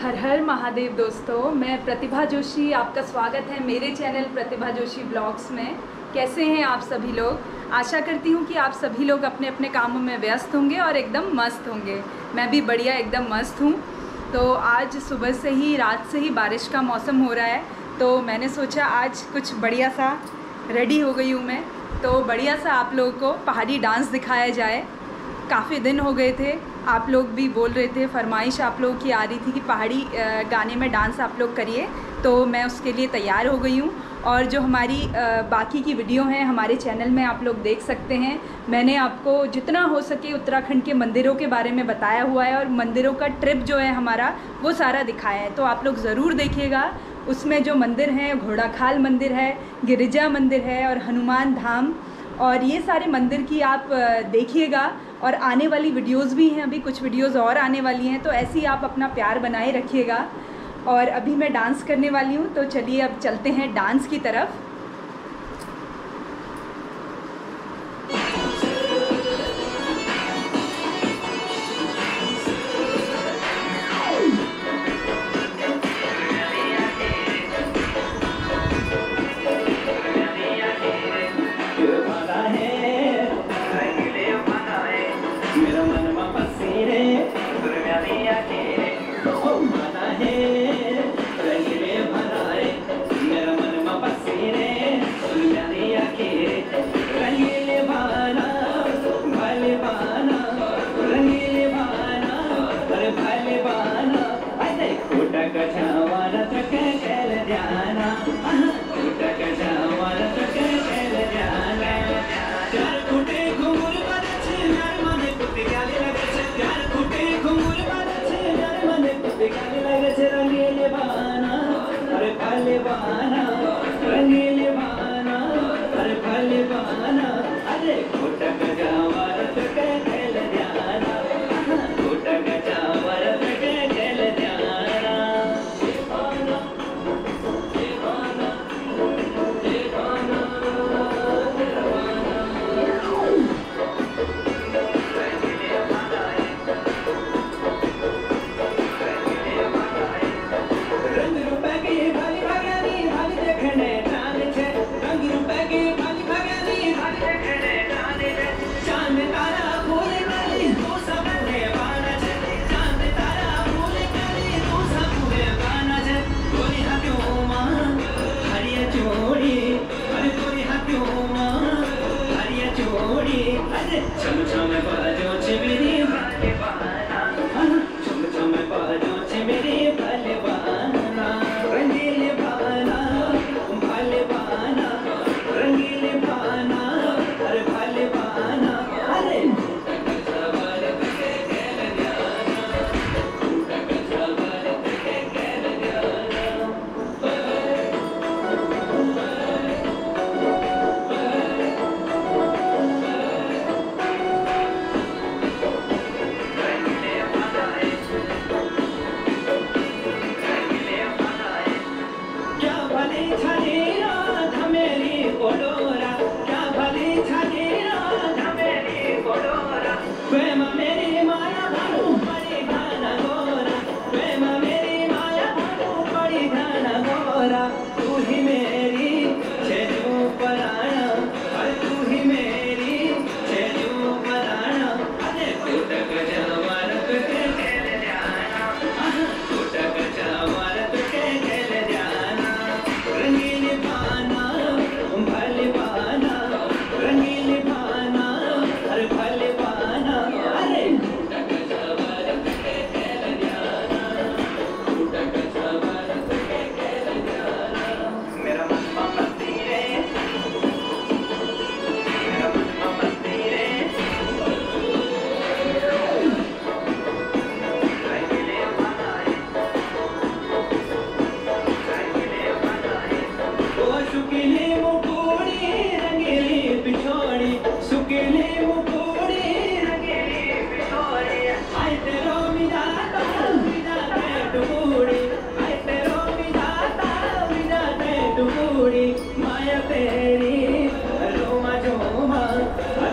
हर हर महादेव दोस्तों, मैं प्रतिभा जोशी, आपका स्वागत है मेरे चैनल प्रतिभा जोशी ब्लॉग्स में। कैसे हैं आप सभी लोग? आशा करती हूँ कि आप सभी लोग अपने अपने कामों में व्यस्त होंगे और एकदम मस्त होंगे। मैं भी बढ़िया एकदम मस्त हूँ। तो आज सुबह से ही, रात से ही बारिश का मौसम हो रहा है, तो मैंने सोचा आज कुछ बढ़िया सा रेडी हो गई हूँ मैं, तो बढ़िया सा आप लोगों को पहाड़ी डांस दिखाया जाए। काफ़ी दिन हो गए थे, आप लोग भी बोल रहे थे, फरमाइश आप लोगों की आ रही थी कि पहाड़ी गाने में डांस आप लोग करिए, तो मैं उसके लिए तैयार हो गई हूँ। और जो हमारी बाकी की वीडियो हैं हमारे चैनल में आप लोग देख सकते हैं। मैंने आपको जितना हो सके उत्तराखंड के मंदिरों के बारे में बताया हुआ है और मंदिरों का ट्रिप जो है हमारा वो सारा दिखाया है, तो आप लोग ज़रूर देखिएगा। उसमें जो मंदिर हैं, घोड़ाखाल मंदिर है, गिरिजा मंदिर है और हनुमान धाम, और ये सारे मंदिर की आप देखिएगा। और आने वाली वीडियोस भी हैं, अभी कुछ वीडियोस और आने वाली हैं, तो ऐसे ही आप अपना प्यार बनाए रखिएगा। और अभी मैं डांस करने वाली हूँ, तो चलिए अब चलते हैं डांस की तरफ।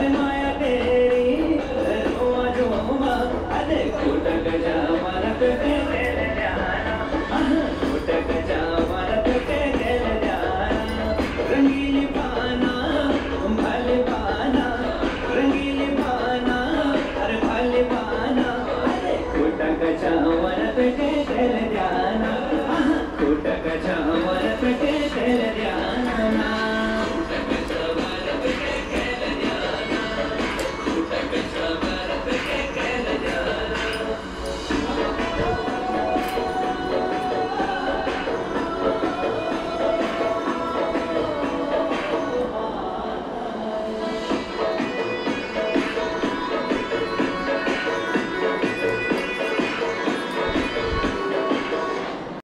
Good.